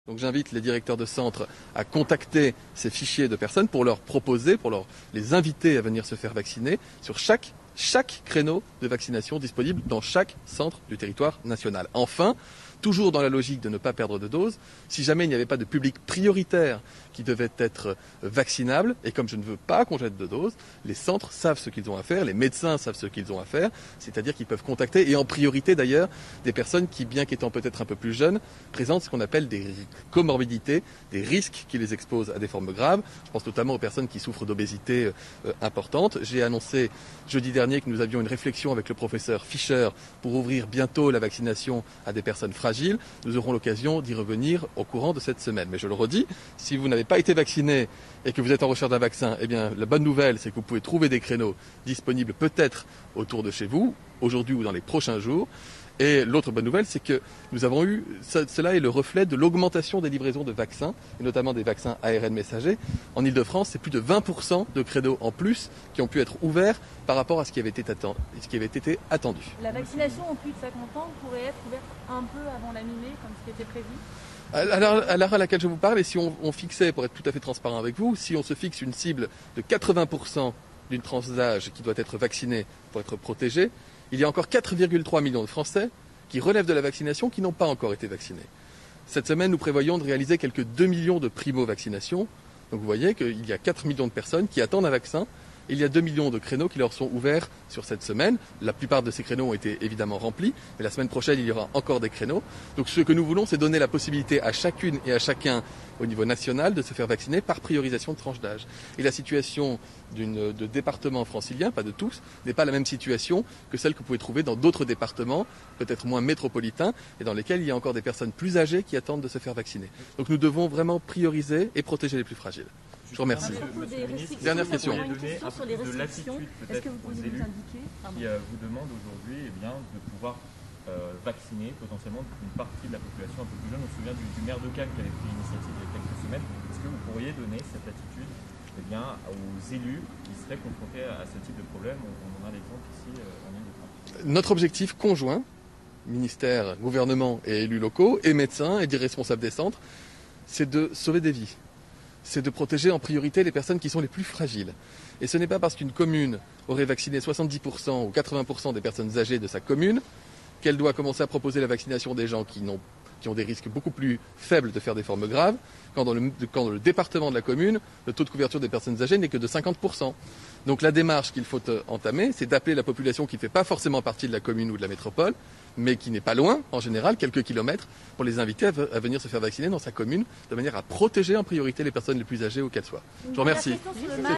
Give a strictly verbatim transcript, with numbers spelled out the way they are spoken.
Donc j'invite les directeurs de centres à contacter ces fichiers de personnes pour leur proposer, pour leur, les inviter à venir se faire vacciner sur chaque, chaque créneau de vaccination disponible dans chaque centre du territoire national. Enfin, toujours dans la logique de ne pas perdre de doses, si jamais il n'y avait pas de public prioritaire qui devait être vaccinable, et comme je ne veux pas qu'on jette de doses, les centres savent ce qu'ils ont à faire, les médecins savent ce qu'ils ont à faire, c'est-à-dire qu'ils peuvent contacter, et en priorité d'ailleurs, des personnes qui, bien qu'étant peut-être un peu plus jeunes, présentent ce qu'on appelle des comorbidités, des risques qui les exposent à des formes graves. Je pense notamment aux personnes qui souffrent d'obésité euh, importante. J'ai annoncé jeudi dernier que nous avions une réflexion avec le professeur Fischer pour ouvrir bientôt la vaccination à des personnes fragiles. Nous aurons l'occasion d'y revenir au courant de cette semaine. Mais je le redis, si vous n'avez pas été vacciné et que vous êtes en recherche d'un vaccin, eh bien, la bonne nouvelle, c'est que vous pouvez trouver des créneaux disponibles peut-être autour de chez vous, aujourd'hui ou dans les prochains jours. Et l'autre bonne nouvelle, c'est que nous avons eu, cela est le reflet de l'augmentation des livraisons de vaccins, et notamment des vaccins A R N messagers. En Ile-de-France, c'est plus de vingt pour cent de créneaux en plus qui ont pu être ouverts par rapport à ce qui avait été attendu. Ce qui avait été attendu. La vaccination en plus de cinquante ans pourrait être ouverte un peu avant la mi-mai, comme ce qui était prévu ? À l'heure à laquelle je vous parle, et si on, on fixait, pour être tout à fait transparent avec vous, si on se fixe une cible de quatre-vingts pour cent d'une tranche d'âge qui doit être vaccinée pour être protégée, il y a encore quatre virgule trois millions de Français qui relèvent de la vaccination qui n'ont pas encore été vaccinés. Cette semaine, nous prévoyons de réaliser quelques deux millions de primo-vaccinations. Donc vous voyez qu'il y a quatre millions de personnes qui attendent un vaccin. Il y a deux millions de créneaux qui leur sont ouverts sur cette semaine. La plupart de ces créneaux ont été évidemment remplis, mais la semaine prochaine, il y aura encore des créneaux. Donc ce que nous voulons, c'est donner la possibilité à chacune et à chacun au niveau national de se faire vacciner par priorisation de tranche d'âge. Et la situation d'une, de départements franciliens, pas de tous, n'est pas la même situation que celle que vous pouvez trouver dans d'autres départements, peut-être moins métropolitains, et dans lesquels il y a encore des personnes plus âgées qui attendent de se faire vacciner. Donc nous devons vraiment prioriser et protéger les plus fragiles. Je vous remercie. Dernière question. Une question sur les restrictions. Est-ce que vous pourriez nous indiquer qui euh, vous demande aujourd'hui eh bien, de pouvoir euh, vacciner potentiellement une partie de la population un peu plus jeune. On se souvient du, du maire de Cannes qui avait pris l'initiative il y a quelques semaines. Est-ce que vous pourriez donner cette attitude eh bien, aux élus qui seraient confrontés à, à ce type de problème? On, on en a l'exemple ici euh, en Ile-de-France. Notre objectif conjoint, ministère, gouvernement et élus locaux, et médecins et des responsables des centres, c'est de sauver des vies. C'est de protéger en priorité les personnes qui sont les plus fragiles. Et ce n'est pas parce qu'une commune aurait vacciné soixante-dix pour cent ou quatre-vingts pour cent des personnes âgées de sa commune qu'elle doit commencer à proposer la vaccination des gens qui, n'ont, qui ont des risques beaucoup plus faibles de faire des formes graves, quand dans, le, quand dans le département de la commune, le taux de couverture des personnes âgées n'est que de cinquante pour cent. Donc la démarche qu'il faut entamer, c'est d'appeler la population qui ne fait pas forcément partie de la commune ou de la métropole, mais qui n'est pas loin, en général, quelques kilomètres, pour les inviter à venir se faire vacciner dans sa commune, de manière à protéger en priorité les personnes les plus âgées où qu'elles soient. Je vous remercie.